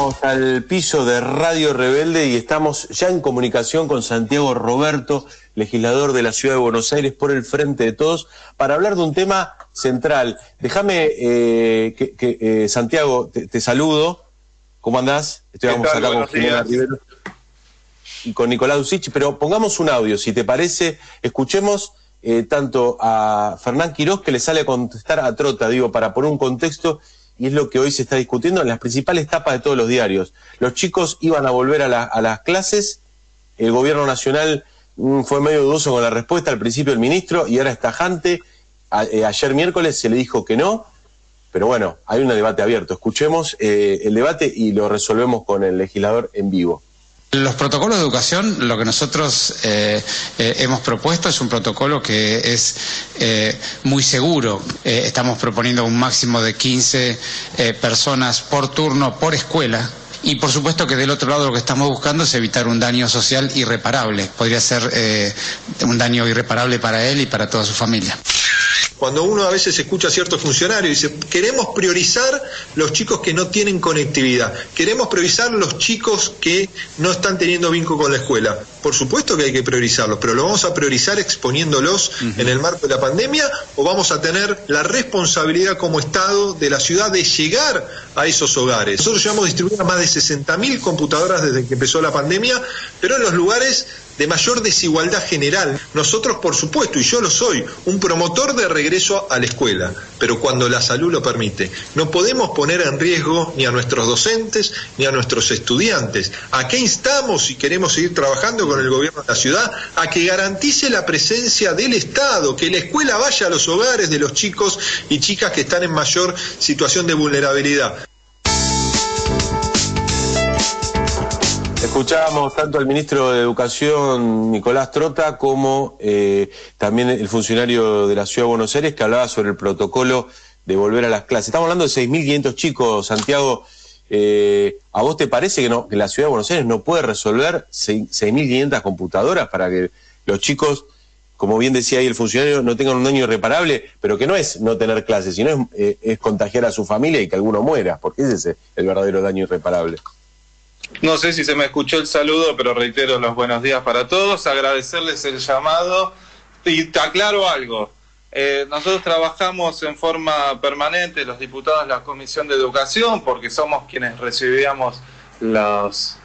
Vamos al piso de Radio Rebelde y estamos ya en comunicación con Santiago Roberto, legislador de la Ciudad de Buenos Aires por el Frente de Todos, para hablar de un tema central. Déjame Santiago, te saludo. ¿Cómo andás? Estamos acá con Jimena Rivero y con Nicolás Ducich, pero pongamos un audio, si te parece. Escuchemos tanto a Fernán Quirós, que le sale a contestar a Trota, digo, para poner un contexto. Y es lo que hoy se está discutiendo en las principales tapas de todos los diarios. Los chicos iban a volver a las clases, el gobierno nacional fue medio dudoso con la respuesta al principio del ministro y ahora es tajante. Ayer miércoles se le dijo que no, pero bueno, hay un debate abierto. Escuchemos el debate y lo resolvemos con el legislador en vivo. Los protocolos de educación, lo que nosotros hemos propuesto es un protocolo que es muy seguro. Estamos proponiendo un máximo de 15 personas por turno, por escuela. Y por supuesto que del otro lado lo que estamos buscando es evitar un daño social irreparable. Podría ser un daño irreparable para él y para toda su familia. Cuando uno a veces escucha a ciertos funcionarios y dice, queremos priorizar los chicos que no tienen conectividad, queremos priorizar los chicos que no están teniendo vínculo con la escuela. Por supuesto que hay que priorizarlos, pero ¿lo vamos a priorizar exponiéndolos en el marco de la pandemia o vamos a tener la responsabilidad como Estado de la ciudad de llegar a esos hogares? Nosotros llevamos distribuidas más de 60.000 computadoras desde que empezó la pandemia, pero en los lugares de mayor desigualdad general. Nosotros, por supuesto, y yo lo soy, un promotor de regreso a la escuela, pero cuando la salud lo permite. No podemos poner en riesgo ni a nuestros docentes ni a nuestros estudiantes. ¿A qué instamos, si queremos seguir trabajando con el gobierno de la ciudad? A que garantice la presencia del Estado, que la escuela vaya a los hogares de los chicos y chicas que están en mayor situación de vulnerabilidad. Escuchábamos tanto al ministro de Educación, Nicolás Trota, como también el funcionario de la Ciudad de Buenos Aires, que hablaba sobre el protocolo de volver a las clases. Estamos hablando de 6.500 chicos, Santiago. ¿A vos te parece que la Ciudad de Buenos Aires no puede resolver 6.500 computadoras para que los chicos, como bien decía ahí el funcionario, no tengan un daño irreparable, pero que no es no tener clases, sino es contagiar a su familia y que alguno muera, porque ese es el verdadero daño irreparable? No sé si se me escuchó el saludo, pero reitero los buenos días para todos, agradecerles el llamado y te aclaro algo. Nosotros trabajamos en forma permanente, los diputados de la Comisión de Educación, porque somos quienes recibíamos las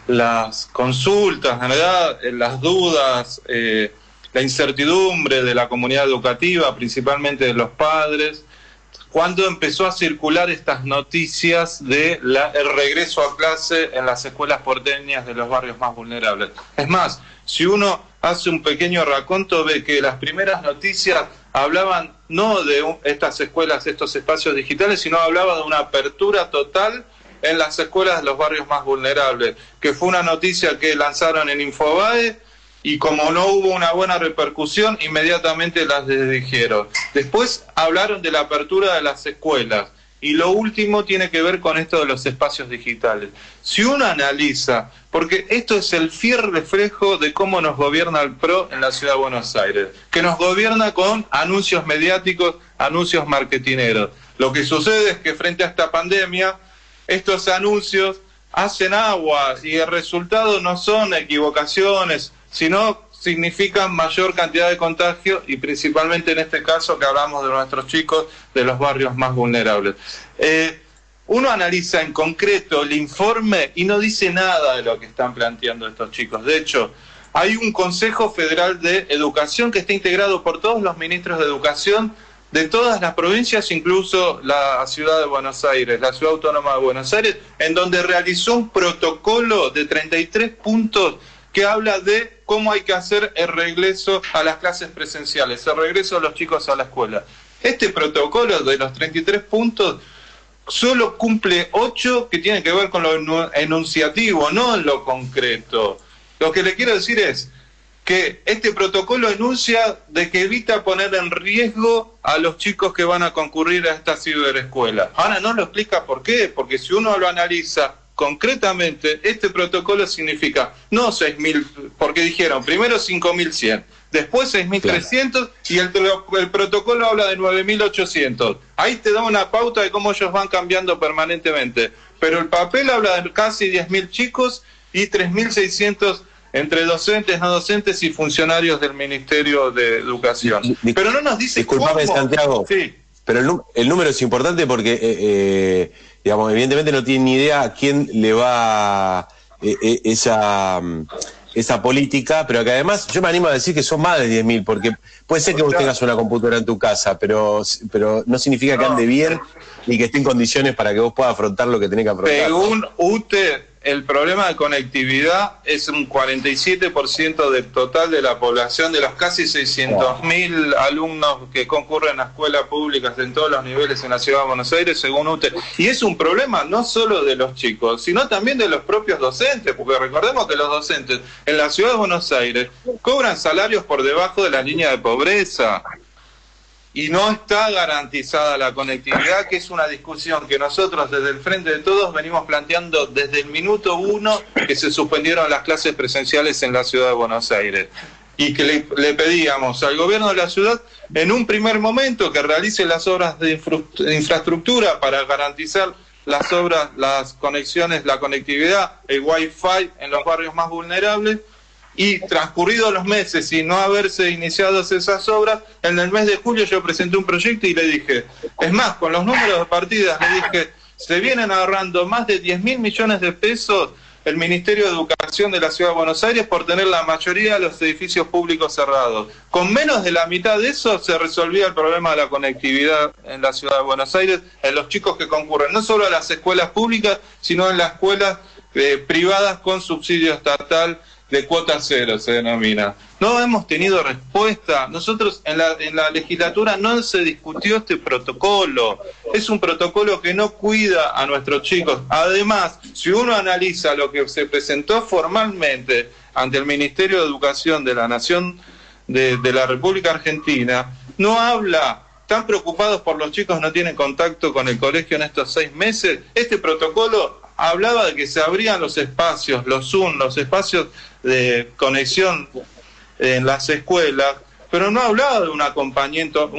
consultas, ¿verdad? Las dudas, la incertidumbre de la comunidad educativa, principalmente de los padres, cuando empezó a circular estas noticias de el regreso a clase en las escuelas porteñas de los barrios más vulnerables. Es más, si uno hace un pequeño raconto, ve que las primeras noticias hablaban no de estas escuelas, estos espacios digitales, sino hablaba de una apertura total en las escuelas de los barrios más vulnerables, que fue una noticia que lanzaron en Infobae, y como no hubo una buena repercusión, inmediatamente las desdijeron. Después hablaron de la apertura de las escuelas, y lo último tiene que ver con esto de los espacios digitales. Si uno analiza, porque esto es el fiel reflejo de cómo nos gobierna el PRO en la Ciudad de Buenos Aires, que nos gobierna con anuncios mediáticos, anuncios marketineros. Lo que sucede es que frente a esta pandemia, estos anuncios hacen agua, y el resultado no son equivocaciones, sino significan mayor cantidad de contagio, y principalmente en este caso que hablamos de nuestros chicos de los barrios más vulnerables. Uno analiza en concreto el informe y no dice nada de lo que están planteando estos chicos. De hecho, hay un Consejo Federal de Educación que está integrado por todos los ministros de Educación de todas las provincias, incluso la Ciudad de Buenos Aires, la Ciudad Autónoma de Buenos Aires, en donde realizó un protocolo de 33 puntos que habla de cómo hay que hacer el regreso a las clases presenciales, el regreso de los chicos a la escuela. Este protocolo de los 33 puntos solo cumple 8 que tienen que ver con lo enunciativo, no en lo concreto. Lo que le quiero decir es que este protocolo enuncia de que evita poner en riesgo a los chicos que van a concurrir a esta ciberescuela. Ahora no lo explica por qué, porque si uno lo analiza concretamente, este protocolo significa no 6.000, porque dijeron primero 5.100, después 6.300, claro, y el protocolo habla de 9.800. Ahí te da una pauta de cómo ellos van cambiando permanentemente. pero el papel habla de casi 10.000 chicos y 3.600 entre docentes, no docentes y funcionarios del Ministerio de Educación. Pero no nos dice disculpame, cómo. Santiago, sí. Pero el número es importante porque, digamos, evidentemente no tiene ni idea a quién le va esa política, pero que además yo me animo a decir que son más de 10.000, porque puede ser que vos tengas una computadora en tu casa, pero no significa que ande bien ni que esté en condiciones para que vos puedas afrontar lo que tenés que afrontar. Según UTE, el problema de conectividad es un 47% del total de la población, de los casi 600.000 alumnos que concurren a escuelas públicas en todos los niveles en la Ciudad de Buenos Aires, según UTE. Y es un problema no solo de los chicos, sino también de los propios docentes, porque recordemos que los docentes en la Ciudad de Buenos Aires cobran salarios por debajo de la línea de pobreza. Y no está garantizada la conectividad, que es una discusión que nosotros desde el Frente de Todos venimos planteando desde el minuto 1 que se suspendieron las clases presenciales en la Ciudad de Buenos Aires. Y que le pedíamos al gobierno de la ciudad en un primer momento que realice las obras de infraestructura para garantizar las obras, las conexiones, la conectividad, el Wi-Fi en los barrios más vulnerables. Y transcurridos los meses y no haberse iniciado esas obras, en el mes de julio yo presenté un proyecto y le dije, es más, con los números de partidas le dije, se vienen ahorrando más de 10.000 millones de pesos el Ministerio de Educación de la Ciudad de Buenos Aires por tener la mayoría de los edificios públicos cerrados. Con menos de la mitad de eso se resolvía el problema de la conectividad en la Ciudad de Buenos Aires, en los chicos que concurren, no solo a las escuelas públicas, sino en las escuelas privadas con subsidio estatal, de cuota cero se denomina. No hemos tenido respuesta. Nosotros en la legislatura no se discutió este protocolo. Es un protocolo que no cuida a nuestros chicos. Además, si uno analiza lo que se presentó formalmente ante el Ministerio de Educación de la Nación de la República Argentina, no habla. Están preocupados por los chicos, no tienen contacto con el colegio en estos 6 meses. Este protocolo hablaba de que se abrían los espacios, los Zoom, los espacios de conexión en las escuelas, pero no hablaba de un acompañamiento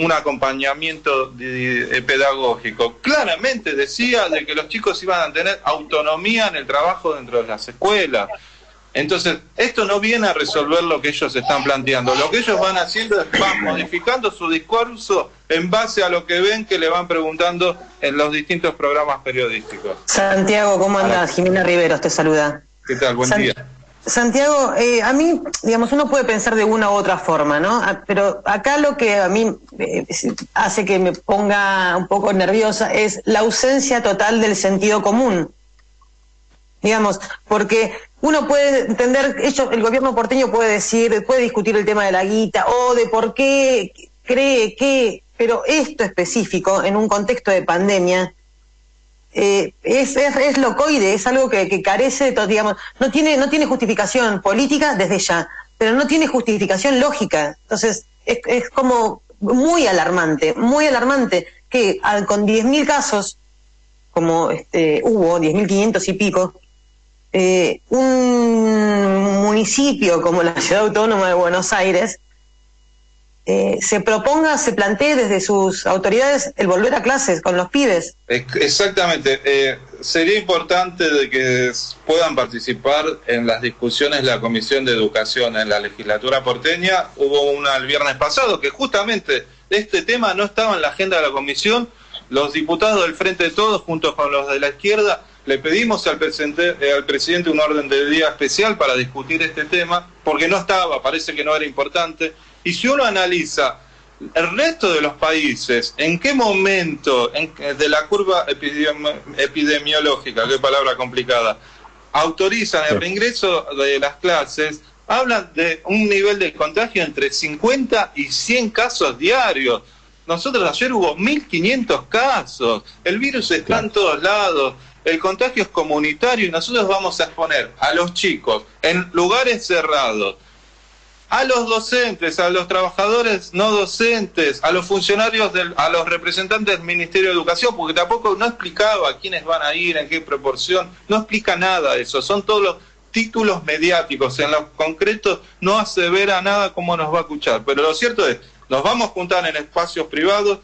pedagógico. Claramente decía de que los chicos iban a tener autonomía en el trabajo dentro de las escuelas. Entonces, esto no viene a resolver lo que ellos están planteando. Lo que ellos van haciendo es van modificando su discurso en base a lo que ven que le van preguntando en los distintos programas periodísticos. Santiago, ¿cómo andás? Jimena Riveros te saluda. ¿Qué tal? Buen día. Santiago, a mí, digamos, uno puede pensar de una u otra forma, ¿no? Pero acá lo que a mí hace que me ponga un poco nerviosa es la ausencia total del sentido común. Digamos, porque uno puede entender, el gobierno porteño puede discutir el tema de la guita o de por qué cree que, pero esto específico, en un contexto de pandemia, es locoide, es algo que carece de todo, digamos, no tiene justificación política desde ya, pero no tiene justificación lógica. Entonces, es como muy alarmante que con 10.000 casos, como hubo 10.500 y pico, un municipio como la Ciudad Autónoma de Buenos Aires se plantee desde sus autoridades el volver a clases con los pibes. Exactamente. Sería importante de que puedan participar en las discusiones de la Comisión de Educación en la legislatura porteña. Hubo una el viernes pasado que justamente este tema no estaba en la agenda de la comisión. Los diputados del Frente de Todos, junto con los de la izquierda, le pedimos al presidente un orden de día especial para discutir este tema, porque no estaba, parece que no era importante. Y si uno analiza el resto de los países, ¿en qué momento de la curva epidemiológica, qué palabra complicada, autorizan el reingreso de las clases? Hablan de un nivel de contagio entre 50 y 100 casos diarios. Nosotros ayer hubo 1.500 casos. El virus está en todos lados. El contagio es comunitario y nosotros vamos a exponer a los chicos en lugares cerrados, a los docentes, a los trabajadores no docentes, a los funcionarios, a los representantes del Ministerio de Educación, porque tampoco no explicaba quiénes van a ir, en qué proporción, no explica nada de eso, son todos los títulos mediáticos, en lo concreto no asevera nada cómo nos va a escuchar, pero lo cierto es, nos vamos a juntar en espacios privados,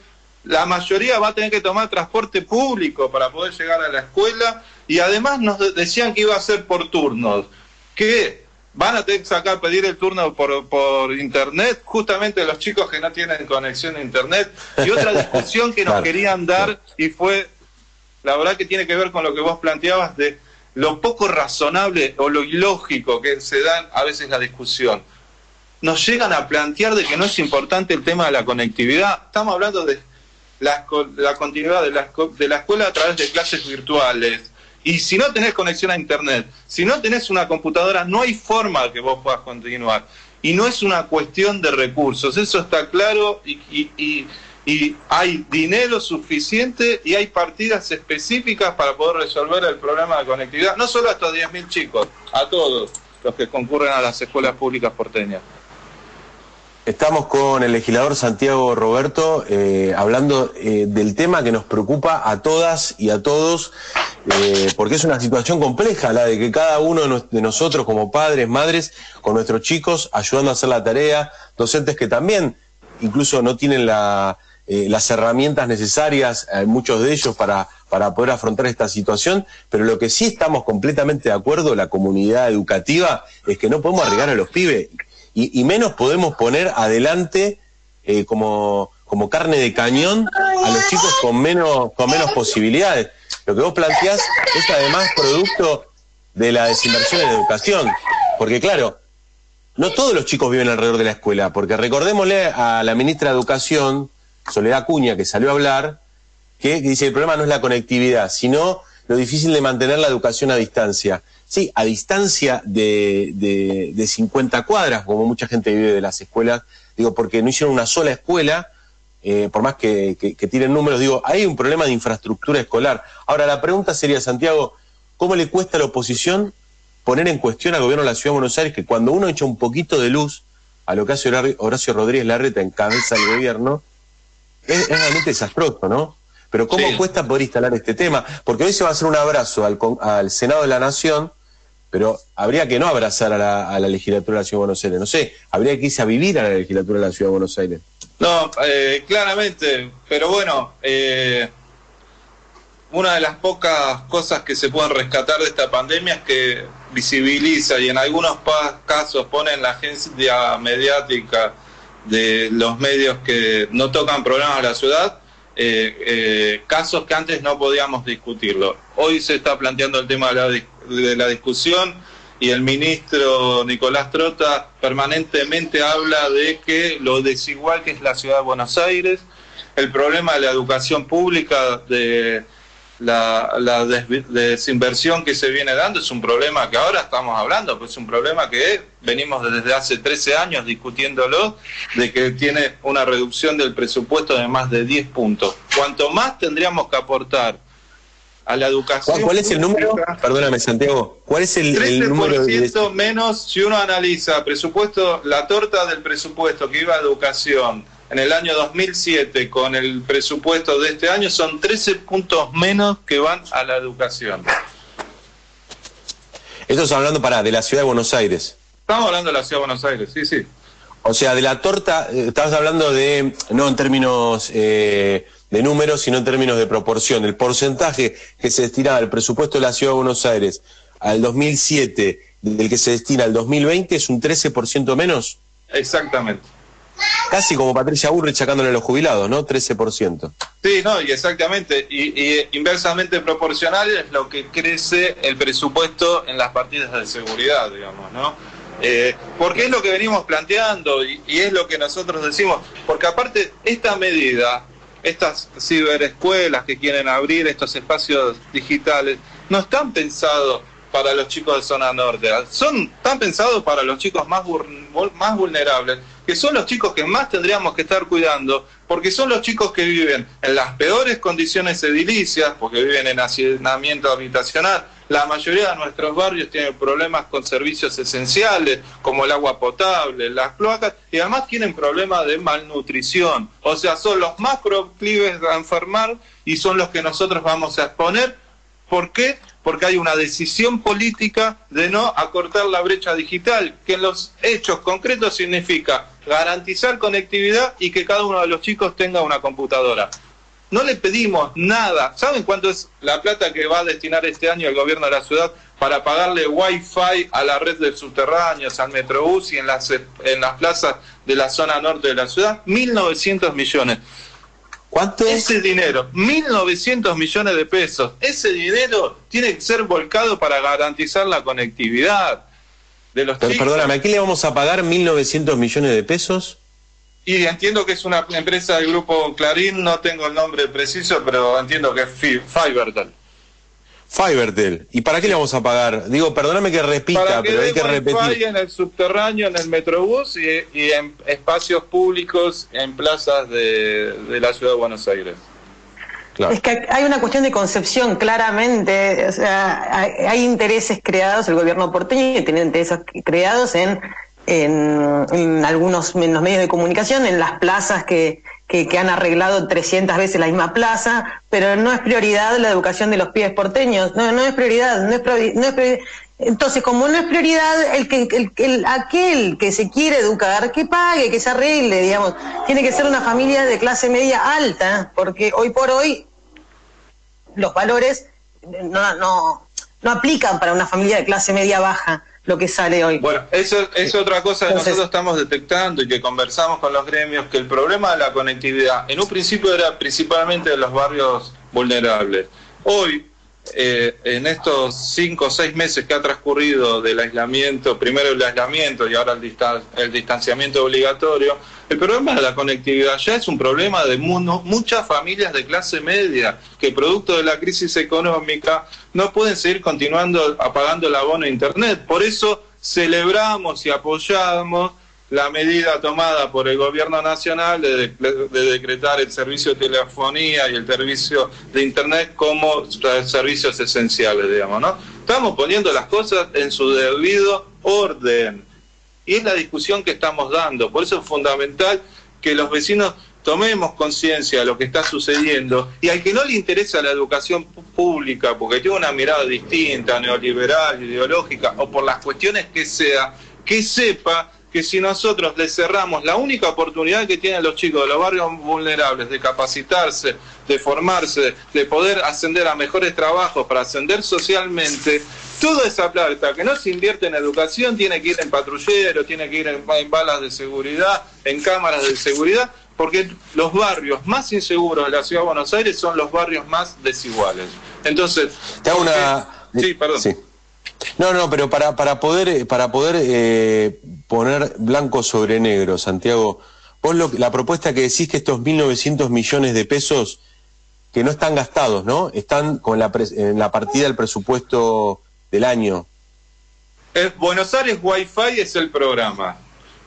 la mayoría va a tener que tomar transporte público para poder llegar a la escuela, y además nos decían que iba a ser por turnos, que van a tener que pedir el turno por internet, justamente los chicos que no tienen conexión a internet. Y otra discusión que nos querían dar, y fue, la verdad que tiene que ver con lo que vos planteabas, de lo poco razonable o lo ilógico que se dan a veces la discusión. Nos llegan a plantear de que no es importante el tema de la conectividad. Estamos hablando de la continuidad de la escuela a través de clases virtuales. Y si no tenés conexión a internet, si no tenés una computadora, no hay forma que vos puedas continuar. Y no es una cuestión de recursos, eso está claro, y hay dinero suficiente y hay partidas específicas para poder resolver el problema de conectividad, no solo a estos 10.000 chicos, a todos los que concurren a las escuelas públicas porteñas. Estamos con el legislador Santiago Roberto hablando del tema que nos preocupa a todas y a todos, porque es una situación compleja la de que cada uno de nosotros como padres, madres, con nuestros chicos, ayudando a hacer la tarea, docentes que también incluso no tienen las herramientas necesarias, muchos de ellos, para poder afrontar esta situación, pero lo que sí estamos completamente de acuerdo, la comunidad educativa, es que no podemos arriesgar a los pibes. Y menos podemos poner adelante como carne de cañón a los chicos con menos posibilidades. Lo que vos planteás es además producto de la desinversión en educación. Porque claro, no todos los chicos viven alrededor de la escuela, porque recordémosle a la ministra de Educación, Soledad Acuña, que salió a hablar, que dice que el problema no es la conectividad, sino lo difícil de mantener la educación a distancia. Sí, a distancia de 50 cuadras, como mucha gente vive de las escuelas, digo, porque no hicieron una sola escuela, por más que tiren números, digo, hay un problema de infraestructura escolar. Ahora, la pregunta sería, Santiago, ¿cómo le cuesta a la oposición poner en cuestión al gobierno de la Ciudad de Buenos Aires que cuando uno echa un poquito de luz a lo que hace Horacio Rodríguez Larreta en cabeza del gobierno, es realmente desastroso, ¿no? Pero ¿cómo cuesta poder instalar este tema? Porque hoy se va a hacer un abrazo al Senado de la Nación, pero habría que no abrazar a la legislatura de la Ciudad de Buenos Aires. No sé, habría que irse a vivir a la legislatura de la Ciudad de Buenos Aires. No, claramente, pero bueno, una de las pocas cosas que se pueden rescatar de esta pandemia es que visibiliza y en algunos casos pone en la agencia mediática de los medios que no tocan problemas a la ciudad, casos que antes no podíamos discutirlo. Hoy se está planteando el tema de la discusión, y el ministro Nicolás Trota permanentemente habla de que lo desigual que es la ciudad de Buenos Aires, el problema de la educación pública, de la desinversión que se viene dando, es un problema que ahora estamos hablando, pues es un problema que venimos desde hace 13 años discutiéndolo, de que tiene una reducción del presupuesto de más de 10 puntos. Cuanto más tendríamos que aportar a la educación. ¿Cuál es el número? Perdóname, Santiago. ¿Cuál es el número? 13% menos, si uno analiza presupuesto, la torta del presupuesto que iba a educación en el año 2007 con el presupuesto de este año, son 13 puntos menos que van a la educación. Esto es hablando de la Ciudad de Buenos Aires. Estamos hablando de la Ciudad de Buenos Aires, sí, sí. O sea, de la torta, estabas hablando de, no en términos de números, sino en términos de proporción. El porcentaje que se destinaba al presupuesto de la Ciudad de Buenos Aires al 2007, del que se destina al 2020, es un 13% menos. Exactamente. Casi como Patricia Bullrich sacándole a los jubilados, ¿no? 13%. Sí, no, y exactamente. Y inversamente proporcional es lo que crece el presupuesto en las partidas de seguridad, digamos, ¿no? Porque es lo que venimos planteando y es lo que nosotros decimos. Porque aparte, esta medida, estas ciberescuelas que quieren abrir, estos espacios digitales, no están pensados para los chicos de zona norte, están pensados para los chicos más vulnerables, que son los chicos que más tendríamos que estar cuidando, porque son los chicos que viven en las peores condiciones edilicias, porque viven en hacinamiento habitacional. La mayoría de nuestros barrios tienen problemas con servicios esenciales, como el agua potable, las cloacas, y además tienen problemas de malnutrición. O sea, son los más proclives a enfermar y son los que nosotros vamos a exponer. ¿Por qué? Porque hay una decisión política de no acortar la brecha digital, que en los hechos concretos significa garantizar conectividad y que cada uno de los chicos tenga una computadora. No le pedimos nada. ¿Saben cuánto es la plata que va a destinar este año el gobierno de la ciudad para pagarle Wi-Fi a la red de subterráneos, al Metrobús y en las plazas de la zona norte de la ciudad? 1.900 millones. ¿Cuánto? Ese dinero, 1.900 millones de pesos, ese dinero tiene que ser volcado para garantizar la conectividad de los chicos. Perdóname, ¿a quién le vamos a pagar 1.900 millones de pesos? Y entiendo que es una empresa del grupo Clarín, no tengo el nombre preciso, pero entiendo que es Fibertel. Fibertel. ¿Y para qué le vamos a pagar? Digo, perdóname que repita, pero hay que repetir. Wi-Fi en el subterráneo, en el Metrobús y en espacios públicos, en plazas de la ciudad de Buenos Aires. Claro. Es que hay una cuestión de concepción, claramente. O sea, hay intereses creados, el gobierno porteño tiene intereses creados en algunos en los medios de comunicación, en las plazas que han arreglado 300 veces la misma plaza, pero no es prioridad la educación de los pibes porteños, no es prioridad, no es prioridad. Entonces, como no es prioridad, aquel que se quiere educar, que pague, que se arregle, digamos. Tiene que ser una familia de clase media alta, porque hoy por hoy los valores no aplican para una familia de clase media baja, lo que sale hoy. Bueno, eso es otra cosa que nosotros estamos detectando y que conversamos con los gremios, que el problema de la conectividad en un principio era principalmente de los barrios vulnerables. Hoy, en estos 5 o 6 meses que ha transcurrido del aislamiento, primero el aislamiento y ahora el distanciamiento obligatorio, el problema de la conectividad ya es un problema de muchas familias de clase media que producto de la crisis económica no pueden seguir continuando pagando el abono a internet. Por eso celebramos y apoyamos la medida tomada por el gobierno nacional de decretar el servicio de telefonía y el servicio de internet como servicios esenciales, digamos, ¿no? Estamos poniendo las cosas en su debido orden. Y es la discusión que estamos dando. Por eso es fundamental que los vecinos tomemos conciencia de lo que está sucediendo, y al que no le interesa la educación pública porque tiene una mirada distinta, neoliberal, ideológica, o por las cuestiones que sea, que sepa que si nosotros le cerramos la única oportunidad que tienen los chicos de los barrios vulnerables de capacitarse, de formarse, de poder ascender a mejores trabajos para ascender socialmente, toda esa plata que no se invierte en educación tiene que ir en patrullero, tiene que ir en balas de seguridad, en cámaras de seguridad, porque los barrios más inseguros de la Ciudad de Buenos Aires son los barrios más desiguales. Entonces, te hago una... Sí, perdón. Sí. No, pero para poder poner blanco sobre negro, Santiago, vos la propuesta que decís que estos 1.900 millones de pesos que no están gastados, ¿no? Están en la partida del presupuesto del año. Buenos Aires Wi-Fi es el programa.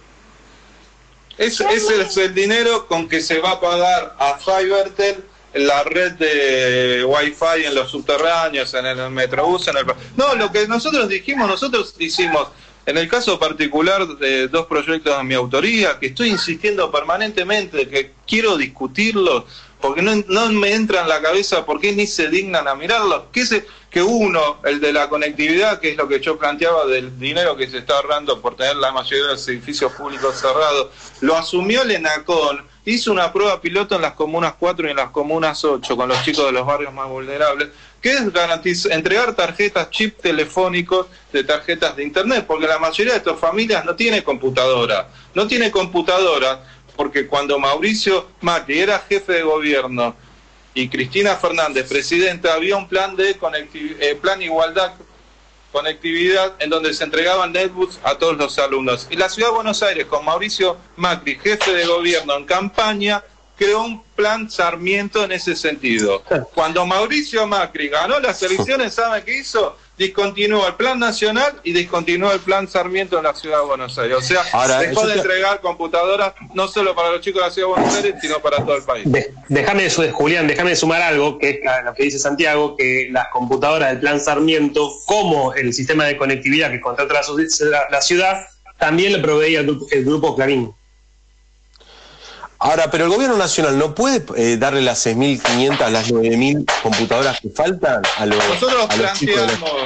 Ese es el dinero con que se va a pagar a Fibertel la red de Wi-Fi en los subterráneos, en el Metrobús, No, lo que nosotros hicimos, en el caso particular de 2 proyectos de mi autoría, que estoy insistiendo permanentemente, que quiero discutirlos, porque no me entra en la cabeza por qué ni se dignan a mirarlos, que uno, el de la conectividad, que es lo que yo planteaba del dinero que se está ahorrando por tener la mayoría de los edificios públicos cerrados, lo asumió el ENACON, hizo una prueba piloto en las comunas 4 y en las comunas 8 con los chicos de los barrios más vulnerables, que es entregar tarjetas chip telefónicos de tarjetas de internet, porque la mayoría de estas familias no tiene computadora, porque cuando Mauricio Macri era jefe de gobierno y Cristina Fernández presidenta, había un plan de plan igualdad, conectividad, en donde se entregaban netbooks a todos los alumnos. Y la Ciudad de Buenos Aires, con Mauricio Macri, jefe de gobierno en campaña, creó un plan Sarmiento en ese sentido. Cuando Mauricio Macri ganó las elecciones, ¿saben qué hizo? Discontinuó el plan nacional y discontinuó el plan Sarmiento en la Ciudad de Buenos Aires. O sea, dejó de entregar computadoras no solo para los chicos de la Ciudad de Buenos Aires, sino para todo el país. Julián, déjame sumar algo, que es lo que dice Santiago, que las computadoras del plan Sarmiento, como el sistema de conectividad que contrata la ciudad, también le proveía el grupo Clarín. Ahora, pero el gobierno nacional no puede darle las 6.500, las 9.000 computadoras que faltan a los Nosotros planteamos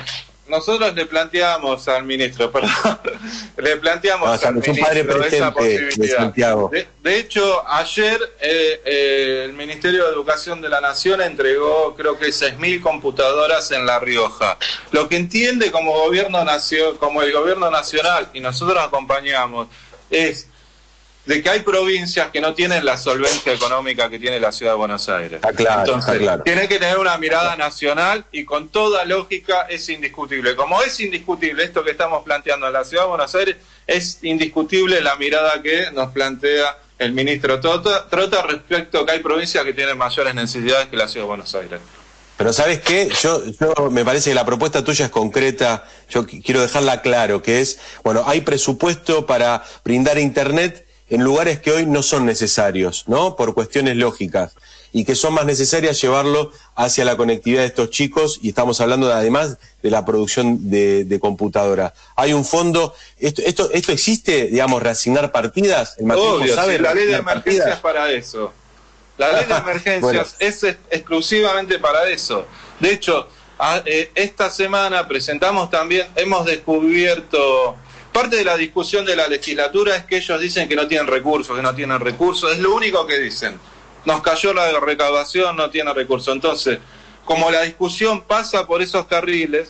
nosotros le planteamos al ministro, perdón, le planteamos al ministro esa posibilidad. De hecho, ayer el Ministerio de Educación de la Nación entregó, creo que 6.000 computadoras en La Rioja. Lo que entiende como el gobierno nacional, y nosotros acompañamos, es de que hay provincias que no tienen la solvencia económica que tiene la Ciudad de Buenos Aires. Está claro, entonces, está claro. Tiene que tener una mirada nacional y con toda lógica es indiscutible. Como es indiscutible esto que estamos planteando en la Ciudad de Buenos Aires, es indiscutible la mirada que nos plantea el ministro Trota respecto a que hay provincias que tienen mayores necesidades que la Ciudad de Buenos Aires. Pero ¿sabes qué? Yo me parece que la propuesta tuya es concreta, yo quiero dejarla claro, que es, bueno, hay presupuesto para brindar internet en lugares que hoy no son necesarios, ¿no? Por cuestiones lógicas, y que son más necesarias llevarlo hacia la conectividad de estos chicos, y estamos hablando además de la producción de computadoras. Hay un fondo, esto existe, digamos, reasignar partidas. ¿El Obvio, sabe, sí, la ley de emergencias es para eso. La ley de emergencias bueno, es exclusivamente para eso. De hecho, esta semana presentamos también, hemos descubierto... Parte de la discusión de la legislatura es que ellos dicen que no tienen recursos, es lo único que dicen. Nos cayó la recaudación, no tiene recursos. Entonces, como la discusión pasa por esos carriles,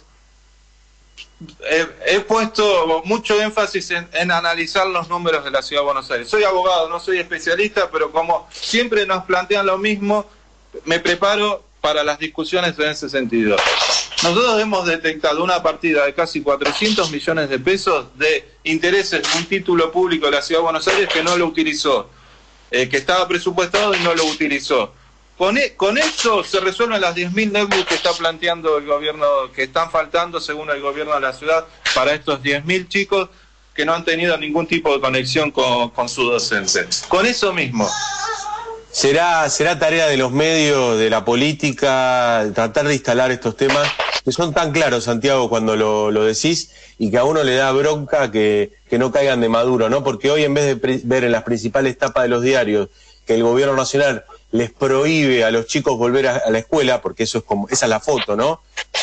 he puesto mucho énfasis en analizar los números de la Ciudad de Buenos Aires. Soy abogado, no soy especialista, pero como siempre nos plantean lo mismo, me preparo para las discusiones en ese sentido. Nosotros hemos detectado una partida de casi 400 millones de pesos de intereses de un título público de la Ciudad de Buenos Aires que no lo utilizó, que estaba presupuestado y no lo utilizó. Con eso se resuelven las 10.000 NECBUS que está planteando el gobierno, que están faltando según el gobierno de la ciudad para estos 10.000 chicos que no han tenido ningún tipo de conexión con su docente. Con eso mismo. ¿Será tarea de los medios, de la política, tratar de instalar estos temas que son tan claros, Santiago, cuando lo decís, y que a uno le da bronca que no caigan de maduro, ¿no? Porque hoy, en vez de ver en las principales tapas de los diarios que el gobierno nacional les prohíbe a los chicos volver a la escuela, porque eso es como, esa es la foto, ¿no?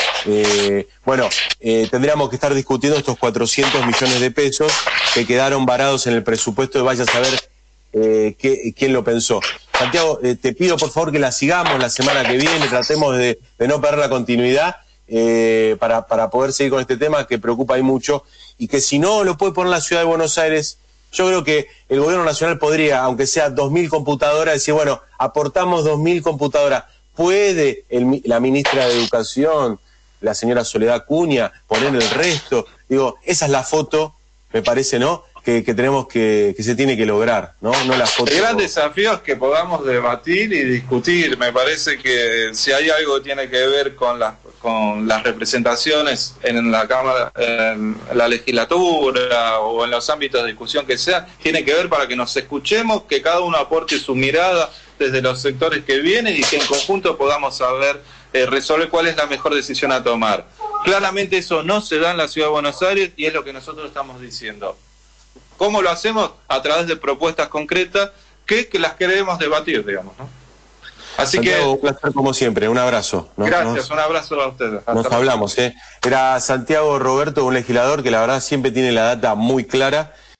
Tendríamos que estar discutiendo estos 400 millones de pesos que quedaron varados en el presupuesto de vaya a saber quién lo pensó. Santiago, te pido por favor que la sigamos la semana que viene, tratemos de no perder la continuidad para poder seguir con este tema que preocupa ahí mucho, y que si no lo puede poner la Ciudad de Buenos Aires, yo creo que el gobierno nacional podría, aunque sea 2.000 computadoras, decir, bueno, aportamos 2.000 computadoras. ¿Puede la ministra de Educación, la señora Soledad Acuña, poner el resto? Digo, esa es la foto, me parece, ¿no?, que tenemos que se tiene que lograr, ¿no? No la foto. El gran desafío es que podamos debatir y discutir. Me parece que si hay algo que tiene que ver con las representaciones en la Cámara, en la legislatura o en los ámbitos de discusión que sea, tiene que ver para que nos escuchemos, que cada uno aporte su mirada desde los sectores que vienen y que en conjunto podamos saber resolver cuál es la mejor decisión a tomar. Claramente eso no se da en la Ciudad de Buenos Aires y es lo que nosotros estamos diciendo. ¿Cómo lo hacemos? A través de propuestas concretas que las queremos debatir, digamos, ¿no? Así Santiago, que un placer como siempre, un abrazo. Gracias, un abrazo a ustedes. Nos hablamos, Era Santiago Roberto, un legislador que la verdad siempre tiene la data muy clara